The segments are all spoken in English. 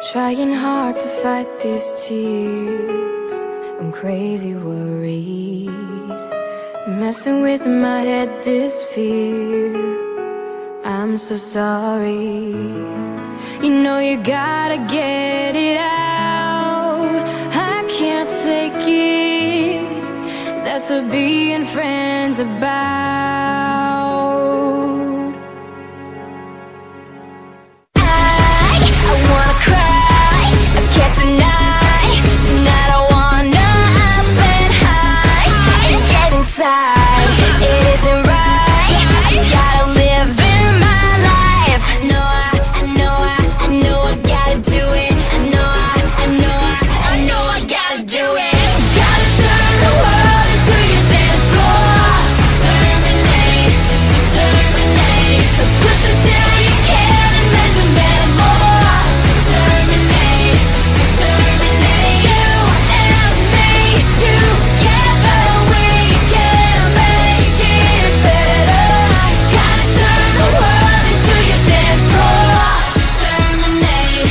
Trying hard to fight these tears, I'm crazy worried, messing with my head this fear. I'm so sorry. You know you gotta get it out. I can't take it. That's what being friends about. I wanna cry, I can't deny. Tonight I wanna up and high and get inside. It isn't right, I gotta live in my life. I know I gotta do it. I know I gotta do it. Gotta turn the world into your dance floor. Terminate, push until you can and then demand more. Terminate, you and me together we can make it better. Gotta turn the world into your dance floor. Terminate.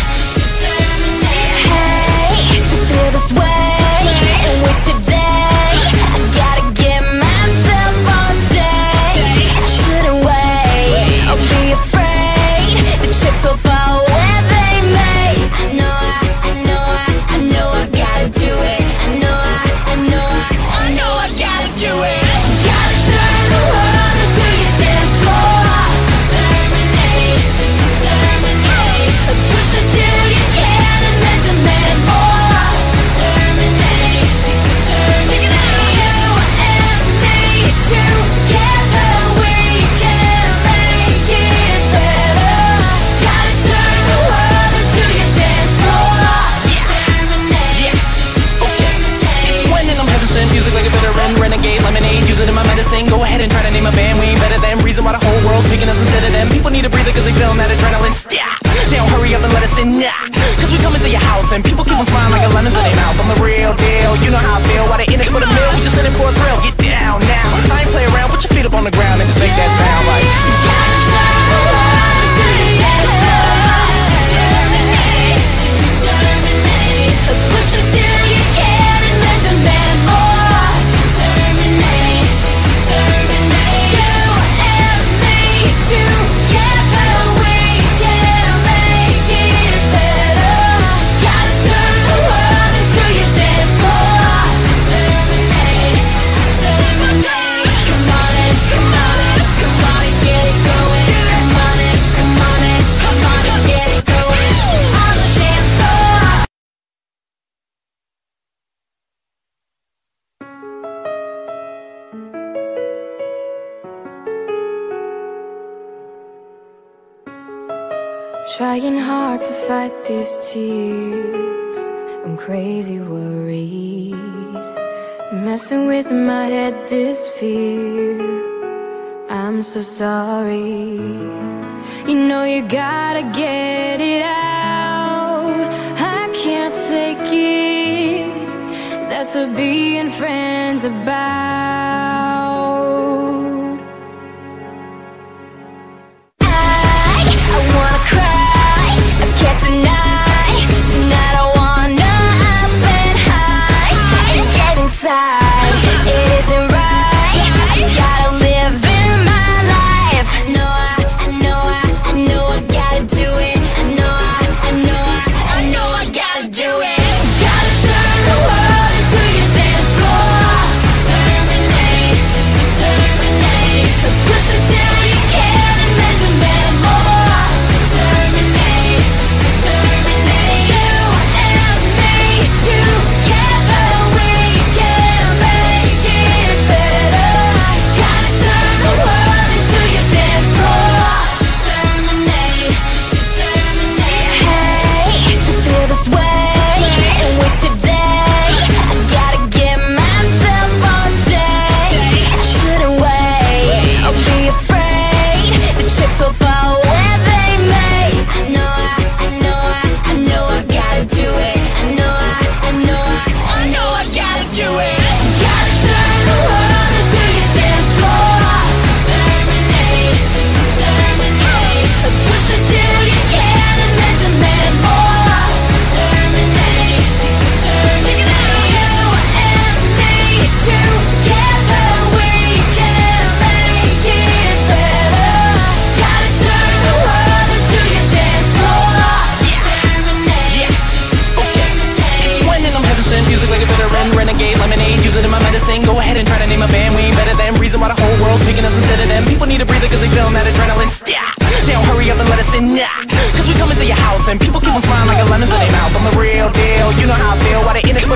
Hey, to feel this way and waste a day, I gotta get myself on stage. I shouldn't wait or be afraid. The chips will fall where they may. I know I gotta do it. I know I gotta do it. Gotta turn the world into your dance floor. Terminate, push until you can and then demand more. Terminate, you and me together we can make it better. Gotta turn the world into your dance floor. Terminate. When I'm heaven sent, music like a veteran, renegade, lemonade, use it in my medicine. Go ahead and try to name a band, we ain't better than. Reason why the whole world's picking us instead of them. People need a breather cause they feeling that adrenaline. Stop! Now hurry up and let us in, knock. Cause we come into your house and people keep on smiling like a lemons in their mouth. I'm the real deal, you know how I feel. Why they in it for the meal, we just in it for a thrill. Get down now, I ain't play around, put your feet up on the ground and just make that sound like. Gotta turn the world into your dance floor. Terminate, push until you can and then demand more. Terminate, you and me together we can make it better. Gotta turn the world into your dance floor. Terminate, come on and get it going. Come on and get it going on the dance floor. Trying hard to fight these tears, I'm crazy worried, messing with my head this fear. I'm so sorry. You know you gotta get it out. I can't take it. That's what being friends about. I wanna cry, I can't deny. Tonight I wanna up and high and get inside. It isn't right, I gotta live in my life. I know I gotta do it. I know I gotta do it. Gotta turn the world into your dance floor. Terminate, music like a veteran. Renegade, lemonade, use it in my medicine. Go ahead and try to name a band, we ain't better than. Reason why the whole world's picking us instead of them. People need a breather cause they feeling that adrenaline. Now hurry up and let us in, cause we come into your house and people keep on smiling like a lemon in their mouth. I'm the real deal, you know how I feel. Why they in it for